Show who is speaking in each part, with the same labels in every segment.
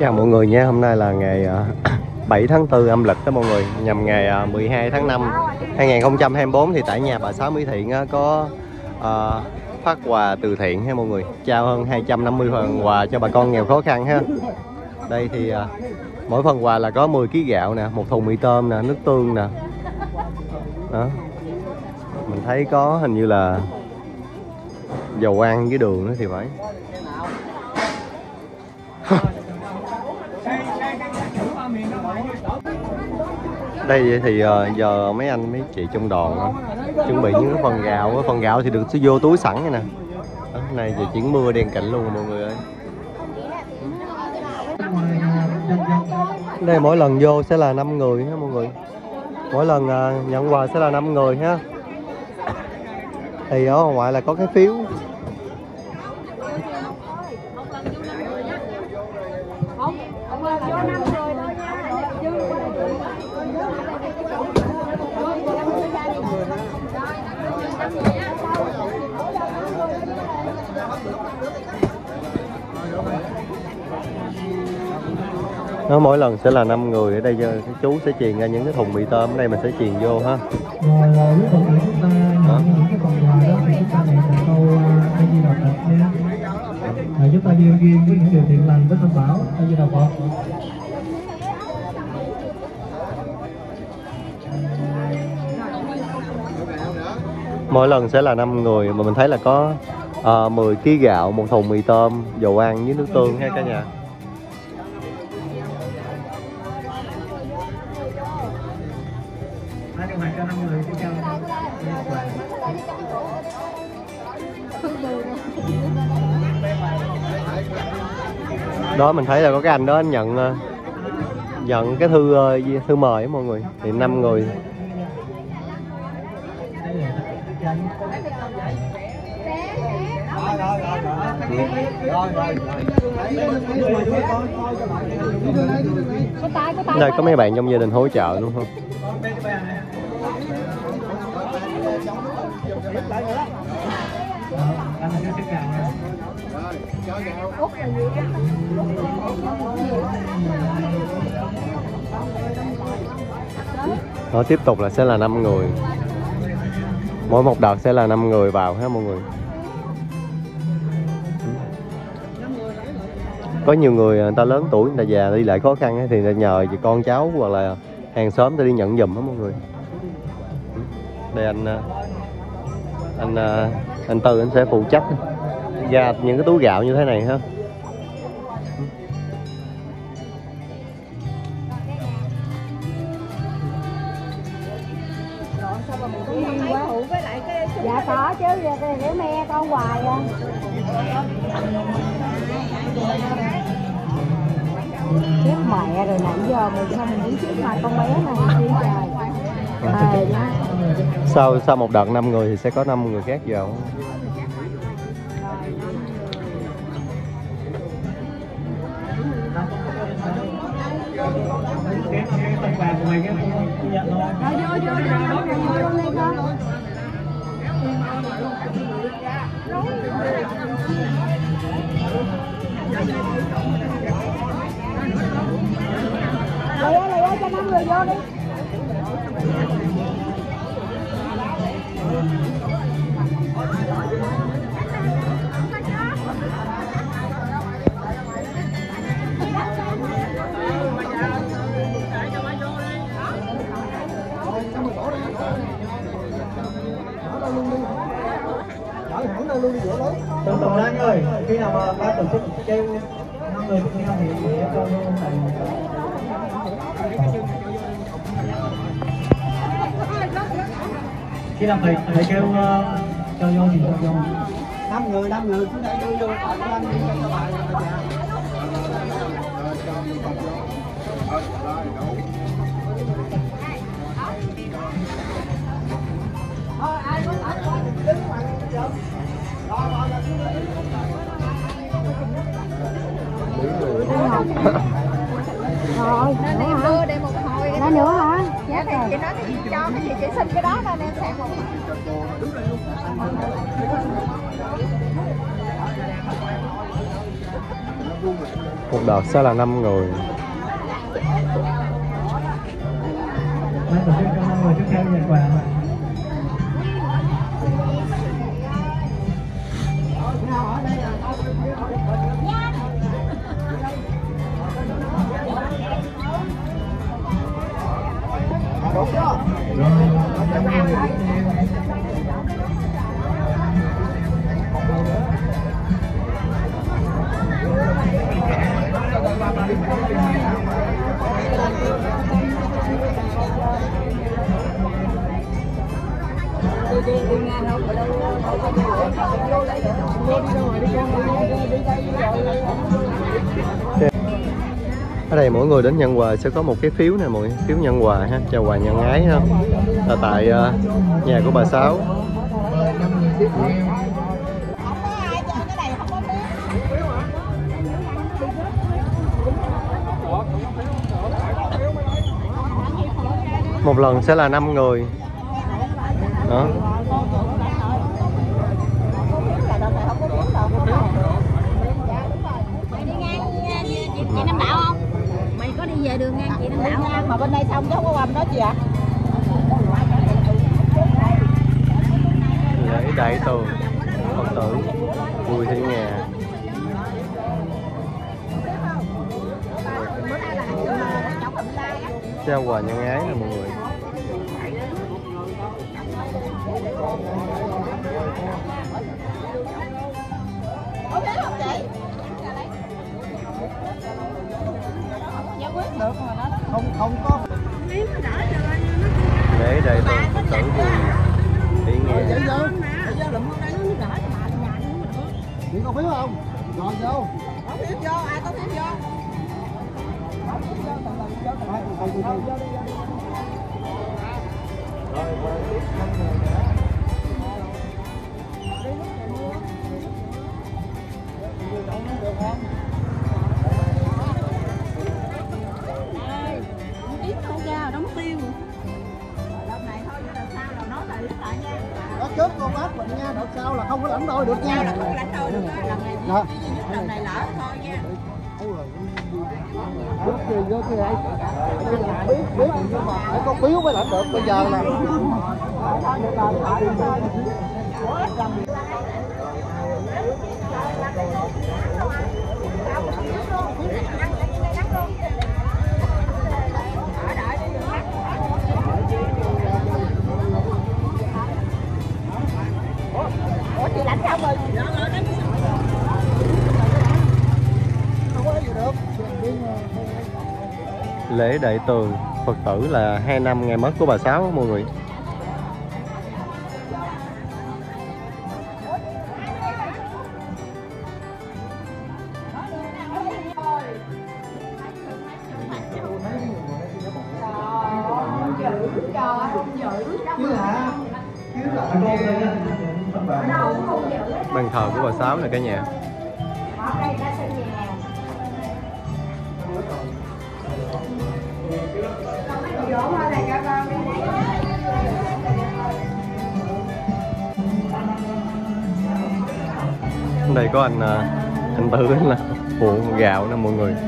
Speaker 1: Chào mọi người nha, hôm nay là ngày 7 tháng 4 âm lịch đó mọi người, nhằm ngày 12 tháng 5 2024 thì tại nhà bà Sáu Mỹ Thiện có phát quà từ thiện ha mọi người, trao hơn 250 phần quà cho bà con nghèo khó khăn ha. Đây thì mỗi phần quà là có 10 kg gạo nè, một thùng mì tôm nè, nước tương nè. Đó. Mình thấy có hình như là dầu ăn với đường nữa thì phải. Đây thì giờ mấy anh mấy chị trong đoàn chuẩn bị những cái phần gạo thì được vô túi sẵn này nè. Hôm nay giờ chuyển mưa đen cạnh luôn mọi người ơi. Đây mỗi lần vô sẽ là 5 người ha mọi người. Mỗi lần nhận quà sẽ là 5 người ha. Thì ở ngoài là có cái phiếu. Nó mỗi lần sẽ là 5 người. Ở đây giờ chú sẽ truyền ra những cái thùng mì tôm, ở đây mình sẽ truyền vô ha.
Speaker 2: Rồi quý vị chúng ta nhận những cái phần quà đó thì chúng ta nhận một câu A Di Đà Phật nha. Chúng ta gieo duyên với những điều thiện lành với Tam Bảo. A Di Đà Phật.
Speaker 1: Mỗi lần sẽ là 5 người mà mình thấy là có 10 kg gạo, một thùng mì tôm, dầu ăn với nước tương ha cả nhà. Đó mình thấy là có cái anh đó anh nhận cái thư mời á mọi người, thì 5 người. Đây có mấy bạn trong gia đình hỗ trợ đúng không? Đó, tiếp tục là sẽ là 5 người. Mỗi một đợt sẽ là 5 người vào ha mọi người. Có nhiều người ta lớn tuổi, người ta già đi lại khó khăn thì nhờ con cháu hoặc là hàng xóm ta đi nhận giùm đó mọi người. Đây anh Tư anh sẽ phụ trách ra những cái túi gạo như thế này ha.
Speaker 3: Dạ có chứ, để me con hoài à. Chết mẹ rồi nãy giờ mình sao mình đứng trước mặt con bé này đi trời.
Speaker 1: Sau một đợt 5 người thì sẽ có 5 người khác vào.
Speaker 3: Lấy cho 5 người vô đi.
Speaker 2: Tùng Lan ơi, khi nào mà ba tổ chức kêu 5 người cùng nhau thì sẽ cho luôn thầy. Khi nào thầy kêu cho vô thì cho vô. 5 người cứ để vô anh đi cho bài.
Speaker 3: Rồi,
Speaker 4: em đưa đây một hồi
Speaker 3: nó nữa hả?
Speaker 4: Dạ thì chị nói thì chị cho cái gì chị xin cái đó nên em sẽ một.
Speaker 1: Một đợt sẽ là 5 người.
Speaker 2: Ban tổ chức cho 5 người tiếp theo nhận quà ạ.
Speaker 1: Ở đây mỗi người đến nhận quà sẽ có một cái phiếu này, mọi phiếu nhận quà ha, chào quà nhân ái ha, là tại nhà của bà Sáu. Một lần sẽ là 5 người đó.
Speaker 3: Chị Nam Đạo không? Mày có đi về đường ngang chị Nam Đạo không?
Speaker 4: Mà bên đây xong chứ không có quầm đó chị ạ.
Speaker 1: Lễ đại tường Phật tử Bùi Thị Nga. Trao quà nhân ái nè mọi người.
Speaker 2: Không có.
Speaker 1: Lễ đại tường Phật tử Bùi Thị Nga.
Speaker 2: Chị có phiếu không? Rồi vô.
Speaker 4: Có phiếu vô, ai có phiếu vô.
Speaker 2: Đó trước con ác mình nha, đợt sau là không có lãnh đôi được nha.
Speaker 4: Là không lãnh đôi được á, lần này
Speaker 2: Dạ.
Speaker 4: lần này lỡ thôi nha.
Speaker 2: Biết gì vô cái này. Biết nhưng mà phải có phiếu mới lãnh được bây giờ là.
Speaker 4: Ủa chị lãnh xong rồi.
Speaker 2: Không có gì được.
Speaker 1: Lễ đại tường Phật tử là 2 năm ngày mất của bà Sáu mọi người. Bàn thờ của bà Sáu là cả nhà. Đây có anh Tư là phụ gạo nè mọi người.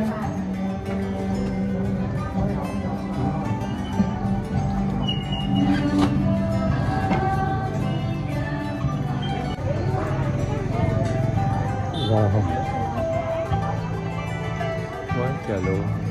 Speaker 1: Wow. Quá trời luôn.